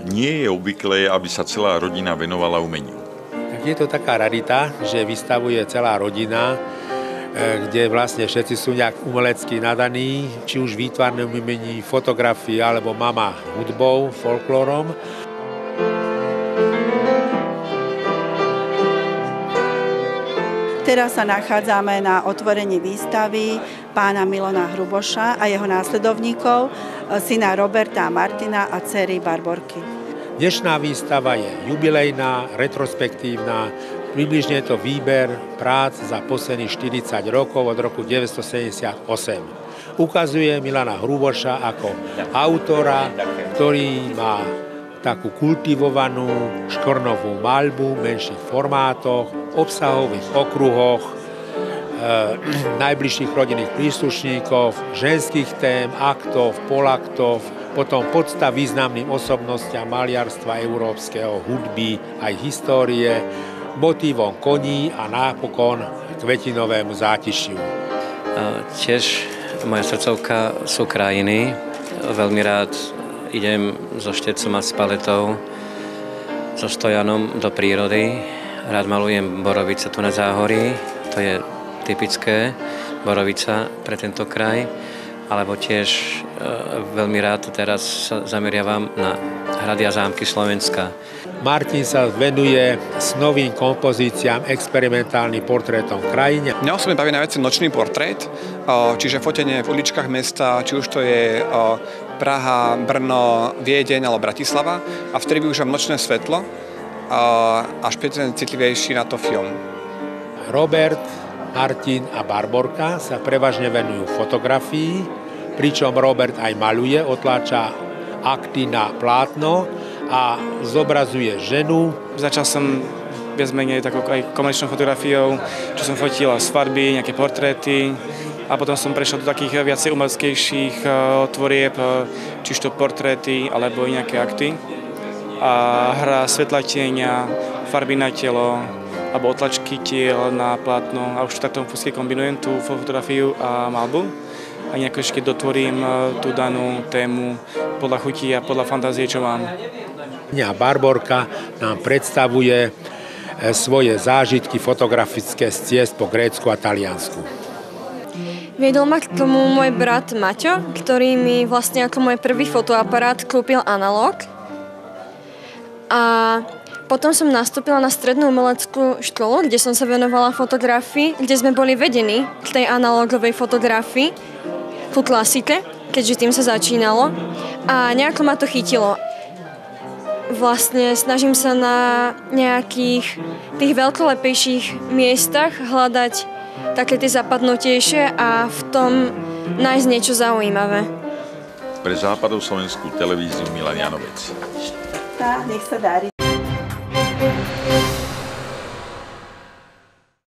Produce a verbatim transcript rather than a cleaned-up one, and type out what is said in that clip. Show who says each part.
Speaker 1: Nie je obvyklé, aby sa celá rodina venovala umeniu.
Speaker 2: Tak je to taká rarita, že vystavuje celá rodina, kde vlastne všetci sú nejak umelecky nadaní, či už výtvarným umení, fotografii, alebo mama hudbou, folklórom.
Speaker 3: Teraz sa nachádzame na otvorení výstavy pána Milana Hruboša a jeho následovníkov, syna Roberta a Martina a dcery Barborky.
Speaker 2: Dnešná výstava je jubilejná, retrospektívna, približne je to výber prác za posledných štyridsať rokov od roku deväťstosedemdesiatosem. Ukazuje Milana Hruboša ako autora, ktorý má takú kultivovanú škornovú maľbu v menších formátoch, obsahových okruhoch, e, najbližších rodinných príslušníkov, ženských tém, aktov, polaktov, potom podstav významným osobnostiam maliarstva európskeho, hudby, aj histórie, motívom koní a napokon kvetinovému zátišiu.
Speaker 4: Tiež moja srdcovka sú krajiny. Veľmi rád idem so štecom a s paletou, so stojanom do prírody. Rád malujem borovice tu na Záhorí, to je typické, borovica pre tento kraj. Alebo tiež e, veľmi rád teraz sa zameriavam na hrady a zámky Slovenska.
Speaker 2: Martin sa venuje s novým kompozíciám, experimentálnym portrétom v krajine.
Speaker 5: Mňa osobne baví najviac nočný portrét, čiže fotenie v uličkách mesta, či už to je Praha, Brno, Viedeň alebo Bratislava. A vtedy využívam nočné svetlo a špeciálne citlivejší na to film.
Speaker 2: Robert, Martin a Barborka sa prevažne venujú fotografii, pričom Robert aj maľuje, otláča akty na plátno a zobrazuje ženu.
Speaker 6: Začal som viac menej takou aj komerčnou fotografiou, čo som fotil svadby, nejaké portréty a potom som prešiel do takých viacej umeleckejších tvorieb, čiž to portréty alebo nejaké akty. A hra svetla tieňa, farby na telo alebo otlačky tiel na plátno a už takto kombinujem tú fotografiu a malbu. A nejako ešte dotvorím tú danú tému podľa chutí a podľa fantázie, čo mám.
Speaker 2: Barborka nám predstavuje svoje zážitky fotografické z ciest po Grécku a Taliansku.
Speaker 7: Viedol ma k tomu môj brat Maťo, ktorý mi vlastne ako môj prvý fotoaparát kúpil analóg. A potom som nastúpila na strednú umeleckú školu, kde som sa venovala fotografii, kde sme boli vedení k tej analogovej fotografii, ku klasike, keďže tým sa začínalo. A nejako ma to chytilo. Vlastne snažím sa na nejakých tých veľkolepejších miestach hľadať také tie zapadnutejšie a v tom nájsť niečo zaujímavé.
Speaker 1: Pre západoslovenskú televíziu Milan Janovec.
Speaker 3: Tá, nech sa darí.